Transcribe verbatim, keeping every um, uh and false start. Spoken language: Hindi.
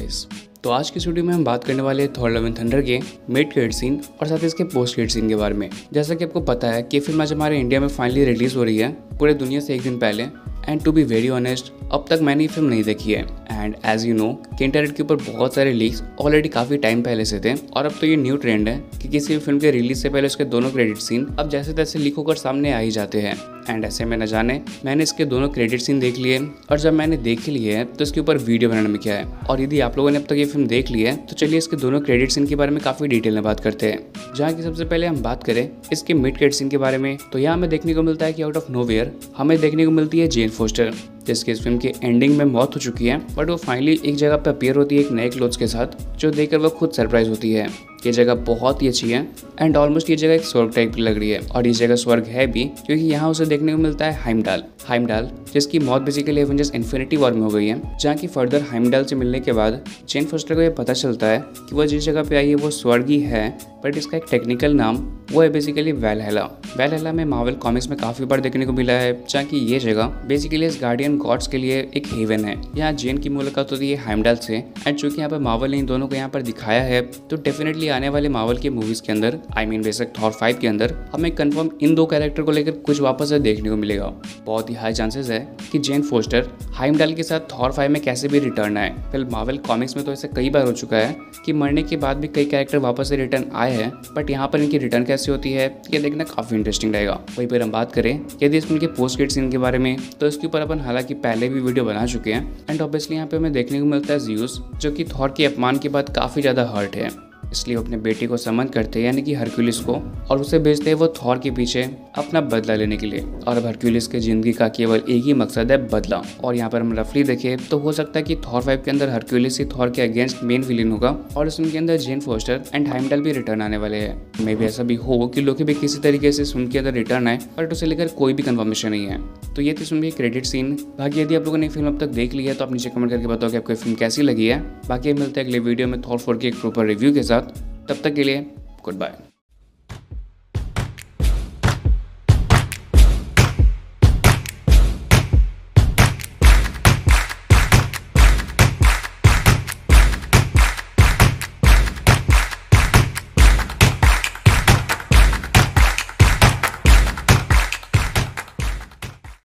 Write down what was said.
गाइस, तो आज की वीडियो में हम बात करने वाले हैं थॉर लव एंड थंडर के मिड क्रेडिट सीन और साथ ही इसके पोस्ट क्रेडिट सीन के बारे में। जैसा कि आपको पता है कि फिल्म आज हमारे इंडिया में फाइनली रिलीज हो रही है पूरे दुनिया से एक दिन पहले। And to be very honest, अब तक मैंने ये फिल्म नहीं देखी है। एंड एज यू नो कि इंटरनेट के ऊपर बहुत सारे लीक्स ऑलरेडी काफ़ी टाइम पहले से थे और अब तो ये न्यू ट्रेंड है कि किसी भी फिल्म के रिलीज से पहले उसके दोनों क्रेडिट सीन अब जैसे तैसे लीक होकर सामने आ ही जाते हैं। एंड ऐसे में न जाने मैंने इसके दोनों क्रेडिट सीन देख लिए और जब मैंने देख लिए है तो इसके ऊपर वीडियो बनाने में क्या है। और यदि आप लोगों ने अब तक ये फिल्म देख ली है तो चलिए इसके दोनों क्रेडिट सीन के बारे में काफ़ी डिटेल में बात करते हैं। जहाँ की सबसे पहले हम बात करें इसके मिड क्रेडिट सीन के बारे में, तो यहाँ हमें देखने को मिलता है कि आउट ऑफ नोवेयर हमें देखने को मिलती है जेन फोस्टर, जिसकी इस फिल्म के एंडिंग में मौत हो चुकी है, बट वो फाइनली एक जगह पे अपीयर होती है एक नए क्लोथ्स के साथ, जो देखकर वो खुद सरप्राइज होती है। ये जगह बहुत ही अच्छी है एंड ऑलमोस्ट ये जगह एक स्वर्ग टाइप की लग रही है और ये जगह स्वर्ग है भी क्योंकि यहाँ उसे देखने को मिलता है हाइमडाल हाइमडाल जिसकी मौत बेसिकली एवेंजर्स इन्फिनिटी वॉर में हो गई है। जहाँ की फर्दर हाइमडाल से मिलने के बाद जेन फोस्टर को ये पता चलता है कि वो जिस जगह पे आई है वो स्वर्ग ही है, बट इसका एक टेक्निकल नाम वो है बेसिकली वैलहैला। वैलहैला में मार्वल कॉमिक्स में काफ़ी बार देखने को मिला है, जहाँ की ये जगह बेसिकली इस गार्डियन गॉड्स के लिए एक हेवन है। यहाँ जेन की मुलाकात होती है हाइमडाल से एंड चूंकि यहाँ पर मार्वल ने इन दोनों को यहाँ पर दिखाया है तो डेफिनेटली आने वाले मार्वल के मूवीज के अंदर, I mean basic Thor five के अंदर हमें कंफर्म इन दो कैरेक्टर को लेकर कुछ वापस से देखने को मिलेगा। बहुत ही हाई चांसेस है कि जेन फोस्टर हाइमडाल के साथ थॉर फाइव में कैसे भी रिटर्न आए। फिर मार्वल कॉमिक्स में तो ऐसे कई बार हो चुका है कि मरने के बाद भी कई कैरेक्टर वापस से रिटर्न आए हैं, बट यहाँ पर इनकी रिटर्न कैसे होती है ये देखना काफ़ी इंटरेस्टिंग रहेगा। वहीं पर हम बात करें यदि इस फिल्म के पोस्ट क्रेडिट सीन के बारे में, तो इसके ऊपर अपन हालांकि पहले भी वीडियो बना चुके हैं एंड ऑब्वियसली यहाँ पे हमें देखने को मिलता है ज़्यूस, जो कि थॉर के अपमान के बाद काफ़ी ज़्यादा हर्ट है, इसलिए वो अपने बेटे को समन करते हैं यानी कि हरक्यूलिस को, और उसे भेजते हैं वो थॉर के पीछे अपना बदला लेने के लिए। और अब हरक्यूलिस के ज़िंदगी का केवल एक ही मकसद है बदला। और यहाँ पर हम रफली देखें तो हो सकता है कि थॉर फाइव के अंदर हरक्यूलिस ही थॉर के अगेंस्ट मेन विलेन होगा और इस फिल्म के अंदर जेन फोस्टर एंड हाइमडाल भी रिटर्न आने वाले हैं। मे भी ऐसा भी हो कि लोकी भी किसी तरीके से फिल्म के अंदर रिटर्न आए, बट उसे लेकर कोई भी कंफर्मेशन नहीं है। तो ये थी फिल्म की क्रेडिट सीन। बाकी यदि आप लोगों ने फिल्म अब तक देख ली है तो आप नीचे कमेंट करके बताओ कि आपको फिल्म कैसी लगी है। बाकी मिलते हैं अगले वीडियो में थॉर फोर की एक प्रॉपर रिव्यू के साथ। तब तक के लिए गुड बाय।